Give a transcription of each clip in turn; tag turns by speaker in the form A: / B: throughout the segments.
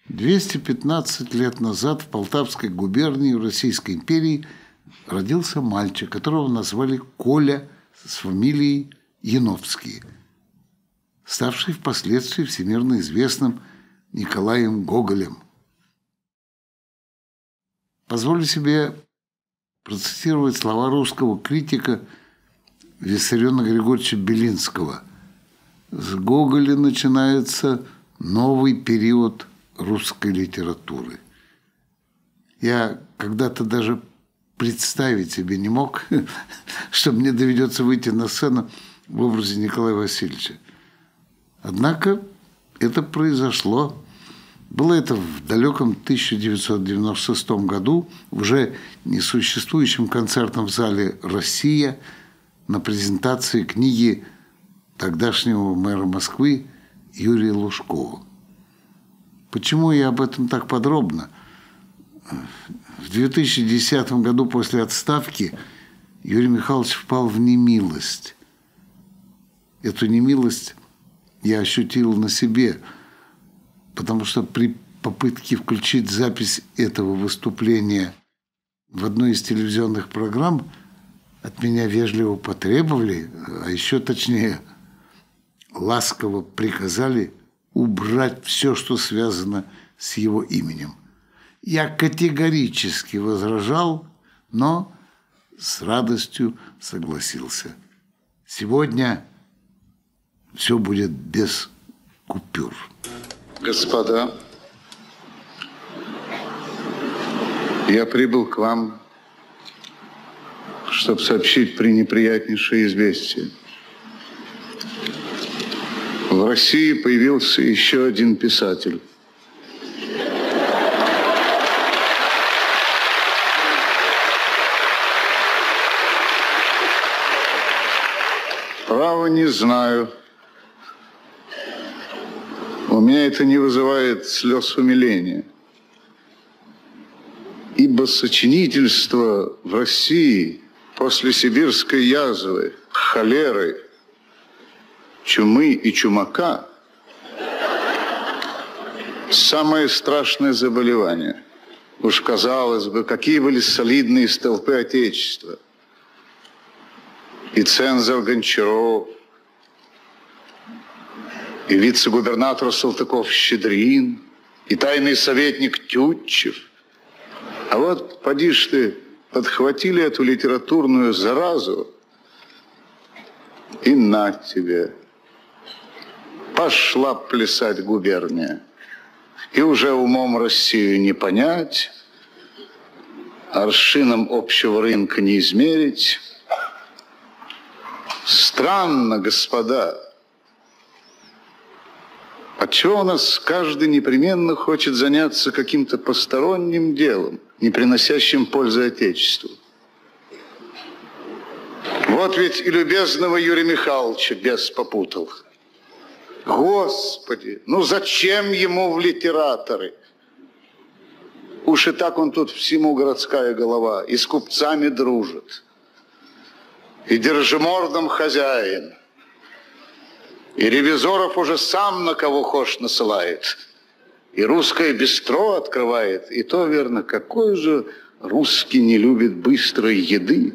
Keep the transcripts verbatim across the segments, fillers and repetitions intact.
A: двести пятнадцать лет назад в Полтавской губернии Российской империи родился мальчик, которого назвали Коля с фамилией Яновский, ставший впоследствии всемирно известным Николаем Гоголем. Позволю себе процитировать слова русского критика Виссариона Григорьевича Белинского. «С Гоголя начинается новый период русской литературы». Я когда-то даже представить себе не мог, что мне доведется выйти на сцену в образе Николая Васильевича. Однако это произошло. Было это в далеком тысяча девятьсот девяносто шестом году в уже несуществующем концертном зале «Россия» на презентации книги тогдашнего мэра Москвы Юрия Лужкова. Почему я об этом так подробно? В две тысячи десятом году после отставки Юрий Михайлович впал в немилость. Эту немилость я ощутил на себе, потому что при попытке включить запись этого выступления в одной из телевизионных программ от меня вежливо потребовали, а еще точнее ласково приказали убрать все, что связано с его именем. Я категорически возражал, но с радостью согласился. Сегодня все будет без купюр.
B: Господа, я прибыл к вам, чтобы сообщить пренеприятнейшее известие. В России появился еще один писатель. Право не знаю. У меня это не вызывает слез умиления. Ибо сочинительство в России после сибирской язвы, холеры, чумы и чумака – самое страшное заболевание. Уж казалось бы, какие были солидные столпы Отечества. И цензор Гончаров, и вице-губернатор Салтыков-Щедрин, и тайный советник Тютчев. А вот, поди ж ты, подхватили эту литературную заразу, и на тебе. Пошла плясать губерния. И уже умом Россию не понять, аршином общего рынка не измерить. Странно, господа. Отчего у нас каждый непременно хочет заняться каким-то посторонним делом, не приносящим пользы Отечеству? Вот ведь и любезного Юрия Михайловича бес попутал. Господи, ну зачем ему в литераторы? Уж и так он тут всему городская голова, и с купцами дружит, и держимордом хозяин, и ревизоров уже сам на кого хошь насылает, и русское бистро открывает, и то верно, какой же русский не любит быстрой еды.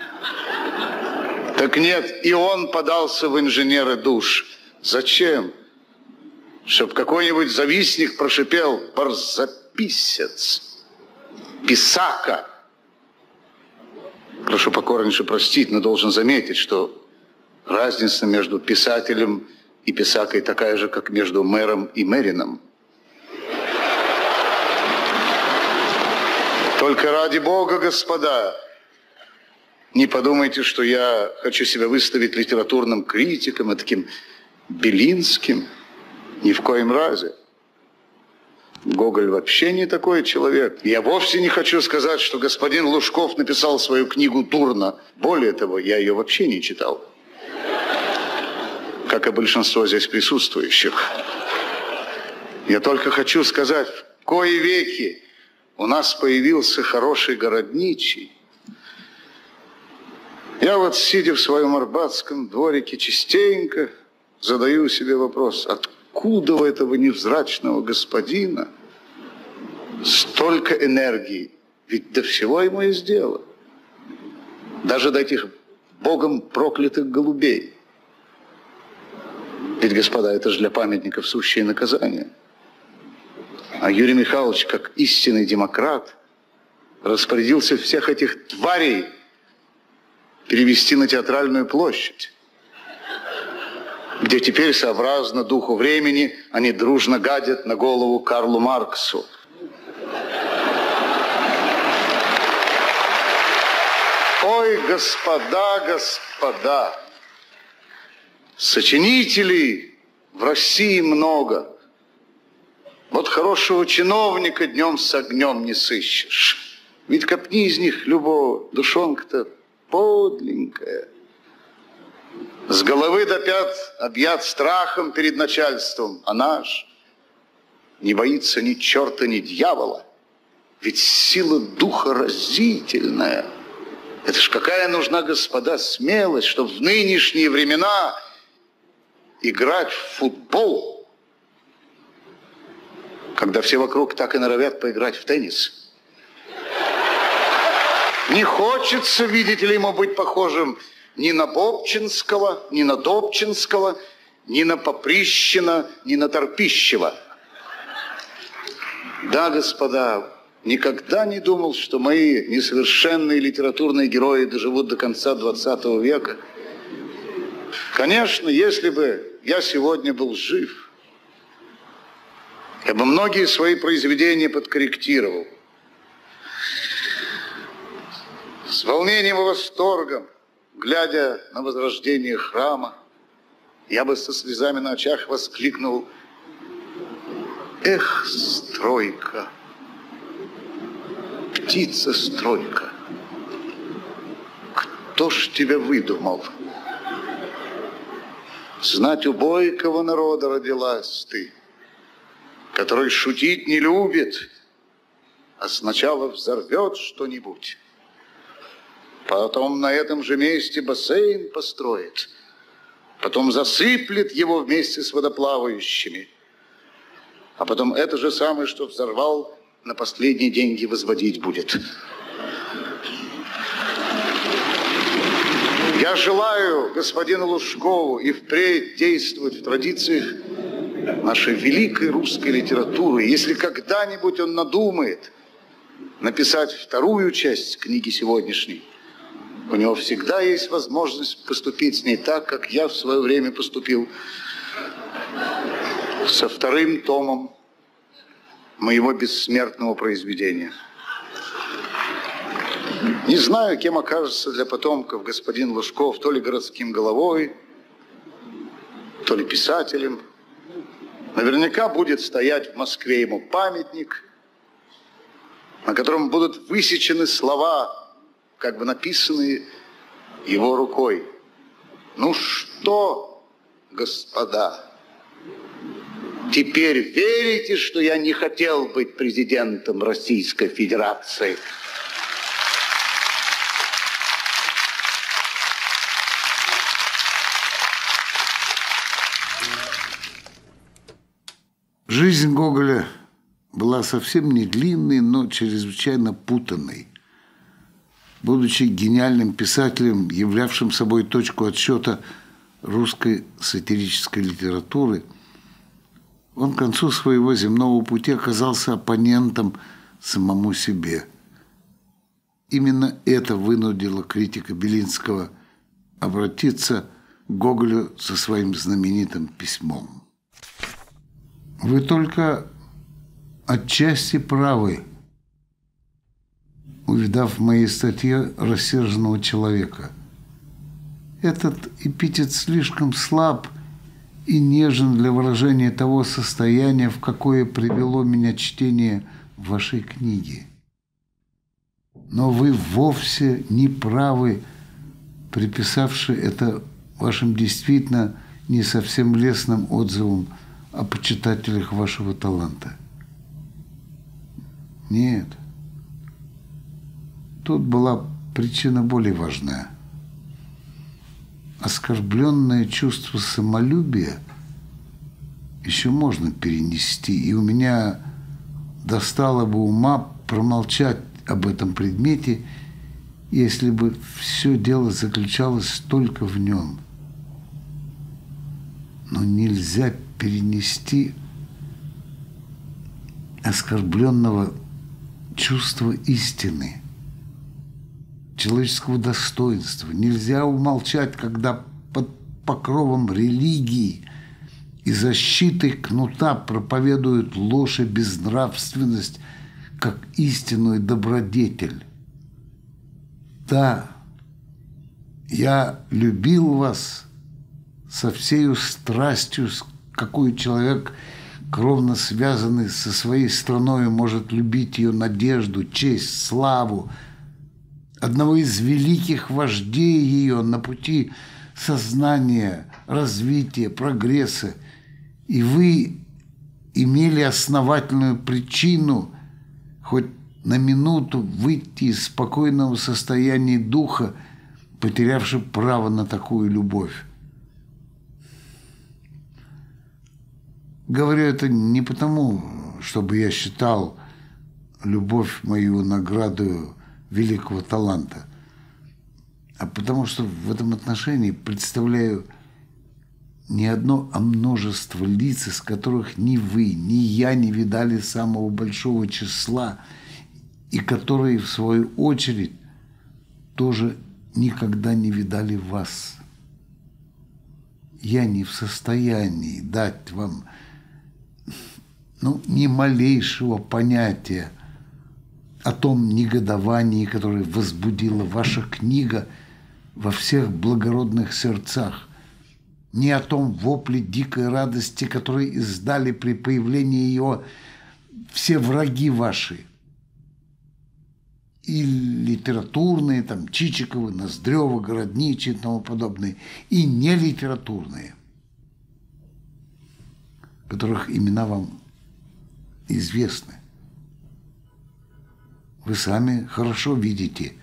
B: Так нет, и он подался в инженеры душ. Зачем? Чтоб какой-нибудь завистник прошипел: барзаписец, писака. Прошу покорнейше простить, но должен заметить, что разница между писателем и писакой такая же, как между мэром и мэрином. Только ради Бога, господа, не подумайте, что я хочу себя выставить литературным критиком и таким Белинским. Ни в коем разе. Гоголь вообще не такой человек. Я вовсе не хочу сказать, что господин Лужков написал свою книгу дурно. Более того, я ее вообще не читал. Как и большинство здесь присутствующих. Я только хочу сказать, в кои веки у нас появился хороший городничий. Я вот, сидя в своем арбатском дворике, частенько задаю себе вопрос, откуда у этого невзрачного господина Столько энергии. Ведь до всего ему есть дело. Даже до этих Богом проклятых голубей. Ведь, господа, это же для памятников сущее наказание. А Юрий Михайлович, как истинный демократ, распорядился всех этих тварей перевести на Театральную площадь, где теперь, сообразно духу времени, они дружно гадят на голову Карлу Марксу. Ой, господа, господа, сочинителей в России много. Вот хорошего чиновника днем с огнем не сыщешь. Ведь копни из них любого, душонка-то подленькая. С головы до пят объят страхом перед начальством, а наш не боится ни черта, ни дьявола. Ведь сила духа разительная. Это ж какая нужна, господа, смелость, чтобы в нынешние времена играть в футбол, когда все вокруг так и норовят поиграть в теннис. Не хочется, видите ли, ему быть похожим ни на Бобчинского, ни на Добчинского, ни на Поприщина, ни на Торпищева. Да, господа, никогда не думал, что мои несовершенные литературные герои доживут до конца двадцатого века. Конечно, если бы я сегодня был жив, я бы многие свои произведения подкорректировал. С волнением и восторгом, глядя на возрождение храма, я бы со слезами на очах воскликнул: «Эх, стройка! Птица-стройка! Кто ж тебя выдумал? Знать, у бойкого народа родилась ты, который шутить не любит, а сначала взорвет что-нибудь, потом на этом же месте бассейн построит, потом засыплет его вместе с водоплавающими, а потом это же самое, что взорвал, на последние деньги возводить будет». Я желаю господину Лужкову и впредь действовать в традициях нашей великой русской литературы. Если когда-нибудь он надумает написать вторую часть книги сегодняшней, у него всегда есть возможность поступить с ней так, как я в свое время поступил со вторым томом моего бессмертного произведения. Не знаю, кем окажется для потомков господин Лужков, то ли городским головой, то ли писателем. Наверняка будет стоять в Москве ему памятник, на котором будут высечены слова, как бы написанные его рукой. Ну что, господа, теперь верите, что я не хотел быть президентом Российской Федерации?
A: Жизнь Гоголя была совсем не длинной, но чрезвычайно путанной. Будучи гениальным писателем, являвшим собой точку отсчета русской сатирической литературы, он к концу своего земного пути оказался оппонентом самому себе. Именно это вынудило критика Белинского обратиться к Гоголю со своим знаменитым письмом. Вы только отчасти правы, увидав в моей статье рассерженного человека. Этот эпитет слишком слаб и нежен для выражения того состояния, в какое привело меня чтение вашей книги. Но вы вовсе не правы, приписавши это вашим действительно не совсем лестным отзывам о почитателях вашего таланта. Нет. Тут была причина более важная. Оскорбленное чувство самолюбия еще можно перенести, и у меня достало бы ума промолчать об этом предмете, если бы все дело заключалось только в нем. Но нельзя перенести оскорбленного чувства истины, человеческого достоинства. Нельзя умолчать, когда под покровом религии и защиты кнута проповедуют ложь и безнравственность как истинную добродетель. Да, я любил вас со всею страстью, с какой человек, кровно связанный со своей страной, может любить ее надежду, честь, славу, одного из великих вождей ее на пути сознания, развития, прогресса. И вы имели основательную причину хоть на минуту выйти из спокойного состояния духа, потерявши право на такую любовь. Говорю это не потому, чтобы я считал любовь мою наградою великого таланта, а потому что в этом отношении представляю не одно, а множество лиц, из которых ни вы, ни я не видали самого большого числа, и которые, в свою очередь, тоже никогда не видали вас. Я не в состоянии дать вам ну, ни малейшего понятия о том негодовании, которое возбудила ваша книга во всех благородных сердцах, ни о том вопле дикой радости, который издали при появлении ее все враги ваши, и литературные, там, Чичиковы, Ноздрёвы, Городничий и тому подобные, и нелитературные, которых имена вам известны. Вы сами хорошо видите,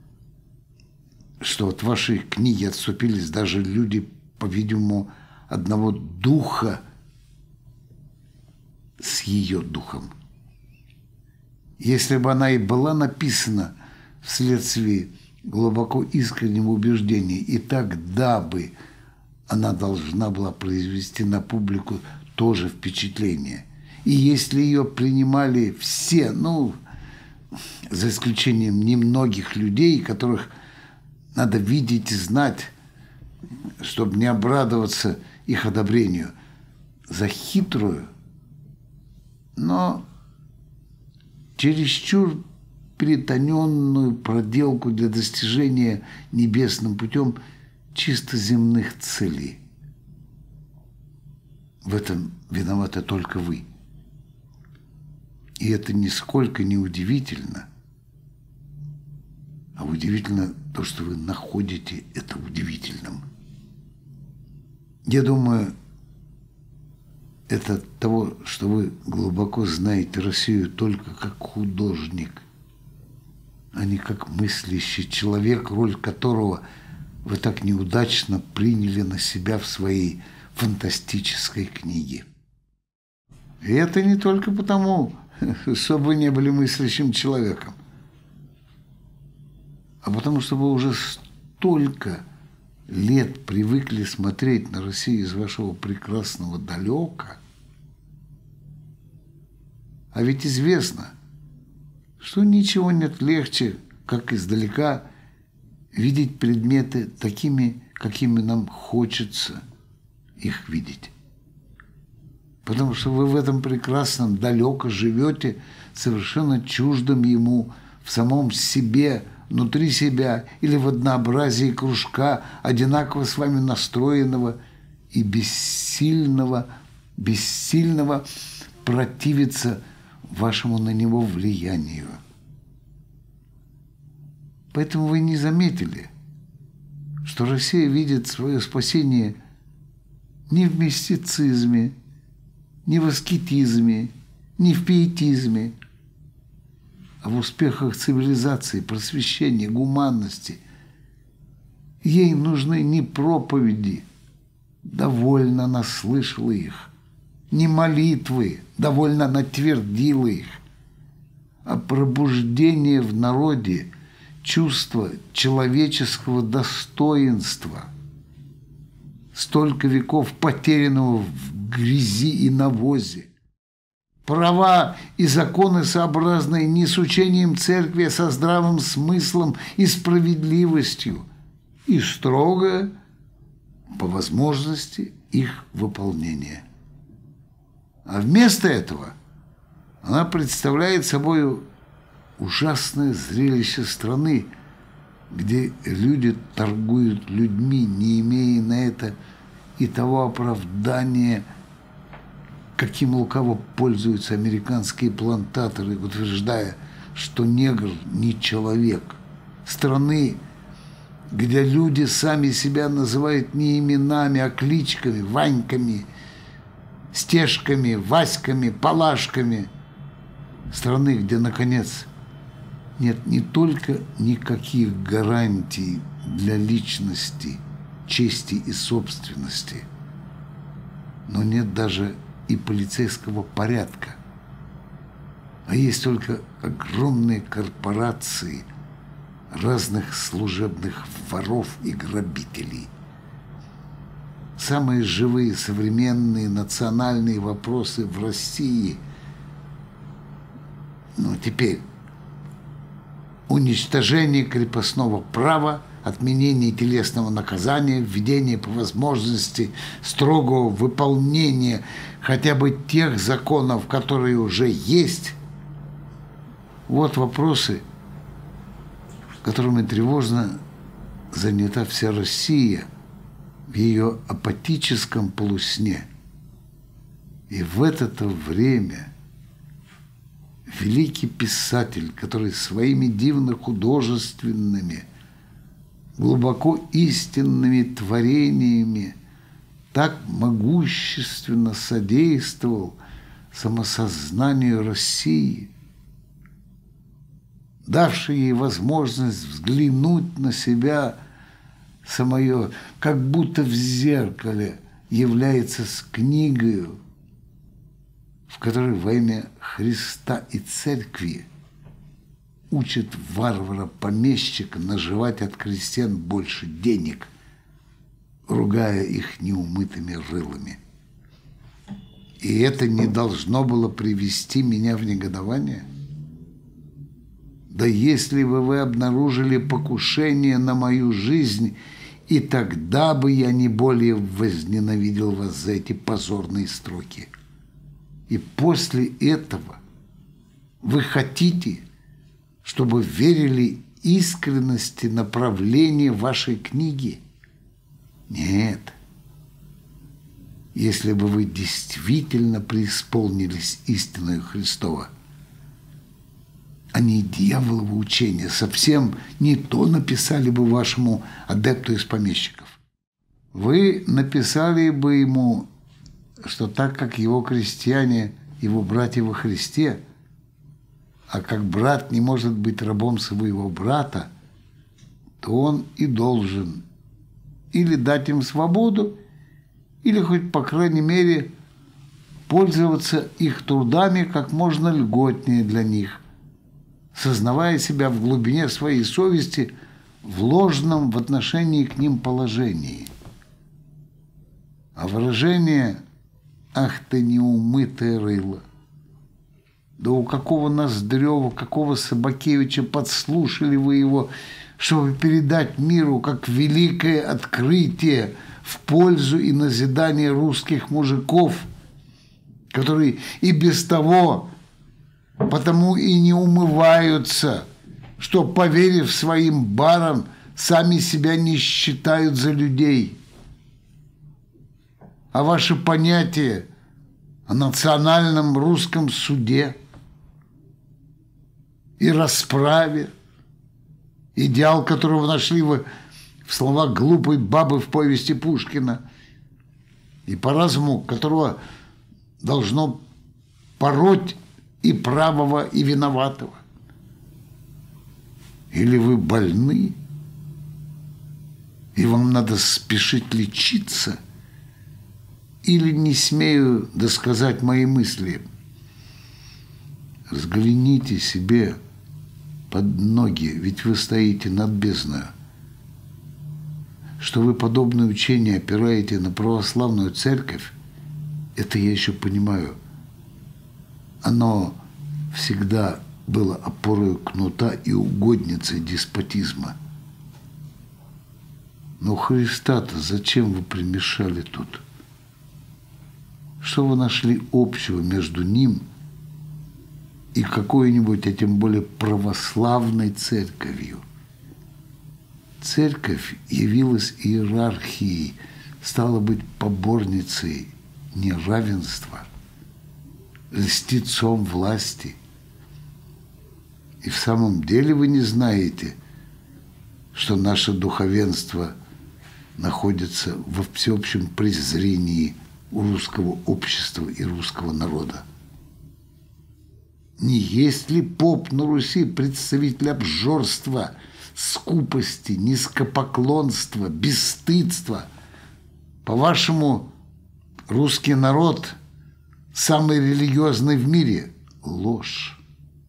A: что от вашей книги отступились даже люди, по-видимому, одного духа с ее духом. Если бы она и была написана вследствие глубоко искреннего убеждения, и тогда бы она должна была произвести на публику тоже впечатление. И если ее принимали все, ну, за исключением немногих людей, которых надо видеть и знать, чтобы не обрадоваться их одобрению, за хитрую, но чересчур перетоненную проделку для достижения небесным путем чисто земных целей. В этом виноваты только вы. И это нисколько не удивительно, а удивительно то, что вы находите это удивительным. Я думаю, это от того, что вы глубоко знаете Россию только как художник, а не как мыслящий человек, роль которого вы так неудачно приняли на себя в своей фантастической книге. И это не только потому, что вы не были мыслящим человеком, а потому что вы уже столько лет привыкли смотреть на Россию из вашего прекрасного далека. А ведь известно, что ничего нет легче, как издалека видеть предметы такими, какими нам хочется их видеть. Потому что вы в этом прекрасном далеко живете совершенно чуждым ему в самом себе, внутри себя или в однообразии кружка, одинаково с вами настроенного и бессильного, бессильного противиться вашему на него влиянию. Поэтому вы не заметили, что Россия видит свое спасение не в мистицизме, не в аскетизме, не в пиетизме, а в успехах цивилизации, просвещения, гуманности. Ей нужны не проповеди, довольно она слышала их, не молитвы, довольно она твердила их, а пробуждение в народе чувства человеческого достоинства, столько веков потерянного в грязи и навозе. Права и законы, сообразные не с учением церкви, а со здравым смыслом и справедливостью, и строгое, по возможности, их выполнение. А вместо этого она представляет собой ужасное зрелище страны, где люди торгуют людьми, не имея на это и того оправдания, каким лукаво пользуются американские плантаторы, утверждая, что негр не человек. Страны, где люди сами себя называют не именами, а кличками, Ваньками, Стежками, Васьками, Палашками. Страны, где, наконец, нет не только никаких гарантий для личности, чести и собственности, но нет даже и полицейского порядка, а есть только огромные корпорации разных служебных воров и грабителей. Самые живые современные национальные вопросы в России, ну, теперь уничтожение крепостного права, отменение телесного наказания, введение по возможности строгого выполнения хотя бы тех законов, которые уже есть. Вот вопросы, которыми тревожно занята вся Россия в ее апатическом полусне. И в это-то время великий писатель, который своими дивно-художественными, глубоко истинными творениями так могущественно содействовал самосознанию России, давший ей возможность взглянуть на себя самое, как будто в зеркале, является с книгою, в которой во имя Христа и Церкви учит варвара-помещика наживать от крестьян больше денег, ругая их неумытыми рылами. И это не должно было привести меня в негодование? Да если бы вы обнаружили покушение на мою жизнь, и тогда бы я не более возненавидел вас за эти позорные строки. И после этого вы хотите, чтобы верили искренности направления вашей книги? Нет. Если бы вы действительно преисполнились истиною Христова, а не дьяволово учение, совсем не то написали бы вашему адепту из помещиков. Вы написали бы ему, что так как его крестьяне, его братья во Христе, а как брат не может быть рабом своего брата, то он и должен или дать им свободу, или хоть, по крайней мере, пользоваться их трудами как можно льготнее для них, сознавая себя в глубине своей совести в ложном в отношении к ним положении. А выражение «ах ты неумытое рыло», да у какого Ноздрева, какого Собакевича подслушали вы его, чтобы передать миру как великое открытие в пользу и назидание русских мужиков, которые и без того потому и не умываются, что, поверив своим барам, сами себя не считают за людей. А ваше понятие о национальном русском суде и расправе, идеал которого нашли вы в словах глупой бабы в повести Пушкина, и по разуму которого должно пороть и правого, и виноватого. Или вы больны, и вам надо спешить лечиться, или, не смею досказать мои мысли, Взгляните себе под ноги, ведь вы стоите над бездною. Что вы подобное учение опираете на православную церковь, это я еще понимаю. Оно всегда было опорой кнута и угодницей деспотизма. Но Христа-то зачем вы примешали тут? Что вы нашли общего между ним и какой-нибудь, а тем более православной церковью? Церковь явилась иерархией, стала быть поборницей неравенства, льстецом власти. И в самом деле вы не знаете, что наше духовенство находится во всеобщем презрении у русского общества и русского народа. Не есть ли поп на Руси представитель обжорства, скупости, низкопоклонства, бесстыдства? По-вашему, русский народ самый религиозный в мире? Ложь.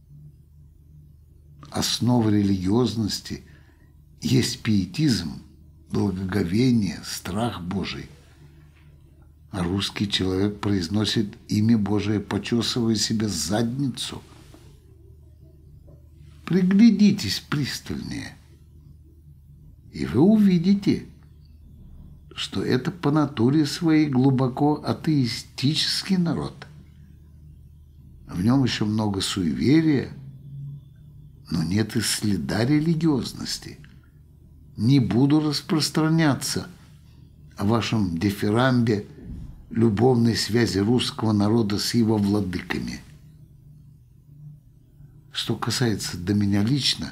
A: Основа религиозности есть пиетизм, благоговение, страх Божий. А русский человек произносит имя Божие, почесывая себе задницу. Приглядитесь пристальнее, и вы увидите, что это по натуре своей глубоко атеистический народ. В нем еще много суеверия, но нет и следа религиозности. Не буду распространяться о вашем дифирамбе любовной связи русского народа с его владыками. Что касается до меня лично,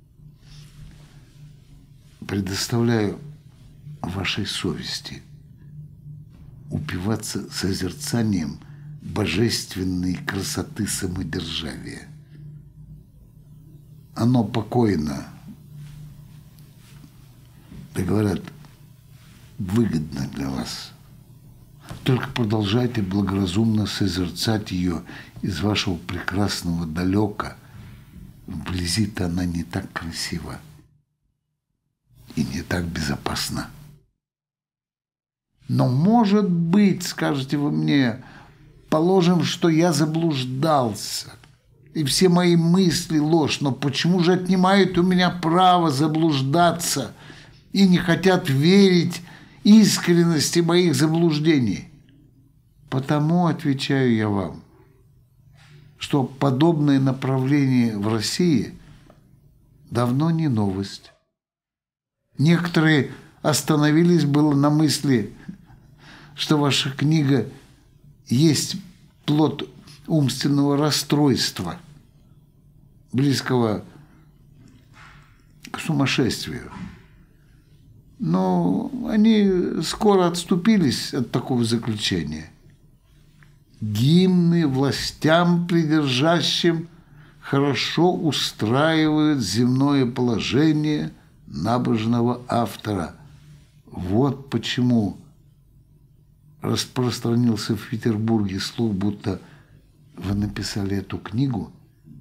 A: предоставляю вашей совести упиваться созерцанием божественной красоты самодержавия. Оно покойно, да говорят, выгодно для вас. Только продолжайте благоразумно созерцать ее из вашего прекрасного далека. Вблизи-то она не так красива и не так безопасна. Но, может быть, скажете вы мне, положим, что я заблуждался, и все мои мысли ложь, но почему же отнимают у меня право заблуждаться и не хотят верить искренности моих заблуждений? Потому, отвечаю я вам, что подобное направление в России давно не новость. Некоторые остановились было на мысли, что ваша книга есть плод умственного расстройства, близкого к сумасшествию. Но они скоро отступились от такого заключения. Гимны властям придержащим хорошо устраивают земное положение набожного автора. Вот почему распространился в Петербурге слух, будто вы написали эту книгу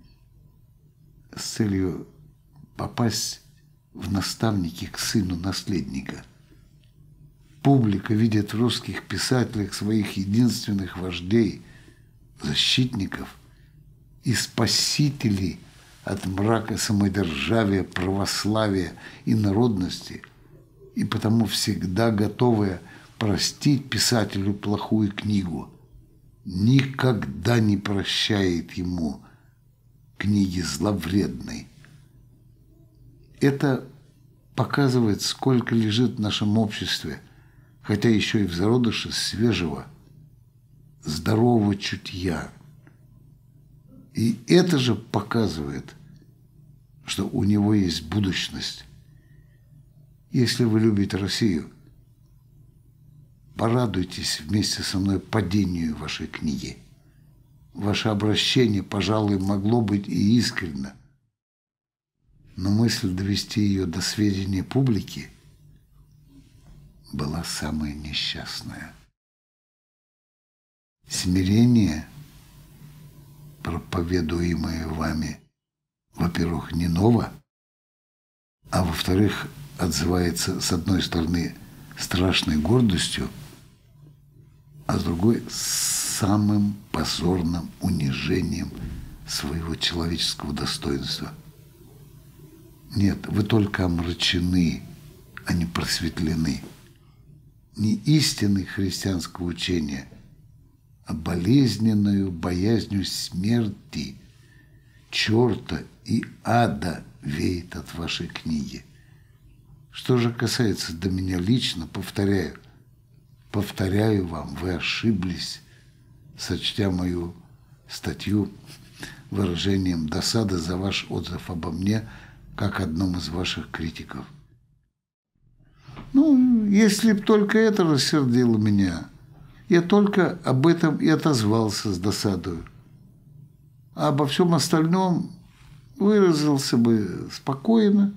A: с целью попасть в наставники к сыну наследника. Публика видит в русских писателях своих единственных вождей, защитников и спасителей от мрака самодержавия, православия и народности, и потому всегда готовая простить писателю плохую книгу, никогда не прощает ему книги зловредной. Это показывает, сколько лежит в нашем обществе, хотя еще и в зародыше свежего, здорового чутья. И это же показывает, что у него есть будущность. Если вы любите Россию, порадуйтесь вместе со мной падению вашей книги. Ваше обращение, пожалуй, могло быть и искренно, но мысль довести ее до сведения публики была самая несчастная. Смирение проповедуемое вами, во-первых, не ново, а во-вторых, отзывается, с одной стороны, страшной гордостью, а с другой – самым позорным унижением своего человеческого достоинства. Нет, вы только омрачены, а не просветлены. Не истиной христианского учения, а болезненную боязнью смерти, черта и ада веет от вашей книги. Что же касается до меня лично, повторяю, повторяю вам, вы ошиблись, сочтя мою статью выражением досады за ваш отзыв обо мне, как одном из ваших критиков. Ну, если б только это рассердило меня, я только об этом и отозвался с досадою. А обо всем остальном выразился бы спокойно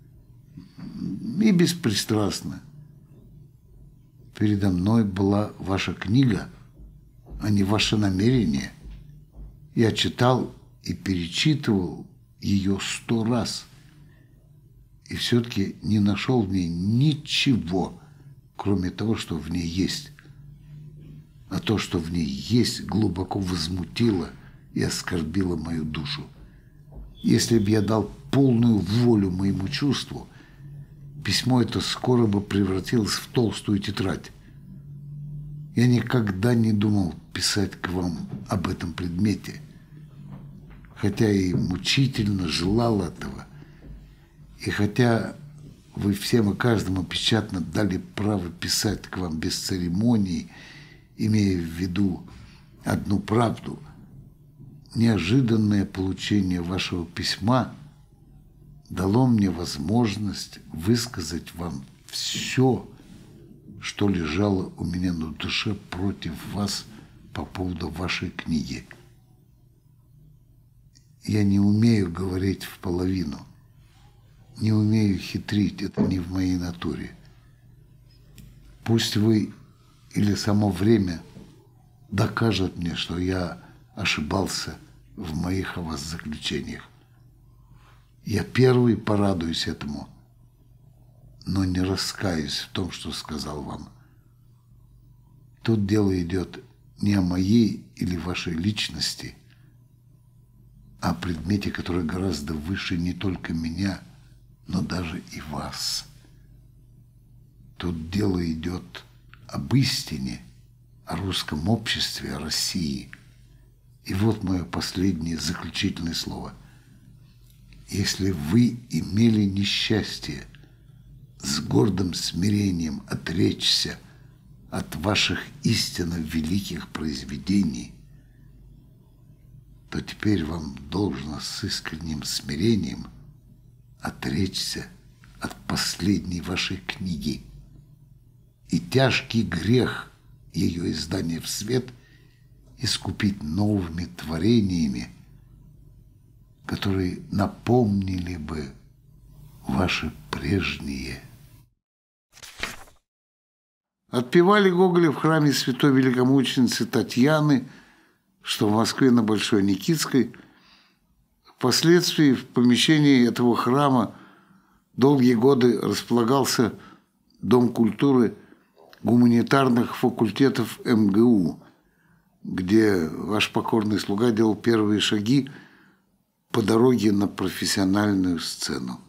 A: и беспристрастно. Передо мной была ваша книга, а не ваше намерение. Я читал и перечитывал ее сто раз, и все-таки не нашел в ней ничего, кроме того, что в ней есть. А то, что в ней есть, глубоко возмутило и оскорбило мою душу. Если бы я дал полную волю моему чувству, письмо это скоро бы превратилось в толстую тетрадь. Я никогда не думал писать к вам об этом предмете, хотя и мучительно желал этого. И хотя вы всем и каждому печатно дали право писать к вам без церемоний, имея в виду одну правду, неожиданное получение вашего письма дало мне возможность высказать вам все, что лежало у меня на душе против вас по поводу вашей книги. Я не умею говорить в половину, не умею хитрить, это не в моей натуре. Пусть вы или само время докажет мне, что я ошибался в моих о вас заключениях. Я первый порадуюсь этому, но не раскаюсь в том, что сказал вам. Тут дело идет не о моей или вашей личности, а о предмете, который гораздо выше не только меня, но даже и вас. Тут дело идет об истине, о русском обществе, о России. И вот мое последнее заключительное слово. Если вы имели несчастье с гордым смирением отречься от ваших истинно великих произведений, то теперь вам должно с искренним смирением отречься от последней вашей книги и тяжкий грех ее издания в свет искупить новыми творениями, которые напомнили бы ваши прежние. Отпевали Гоголя в храме святой великомученицы Татьяны, что в Москве на Большой Никитской. Впоследствии в помещении этого храма долгие годы располагался Дом культуры гуманитарных факультетов эм гэ у, где ваш покорный слуга делал первые шаги по дороге на профессиональную сцену.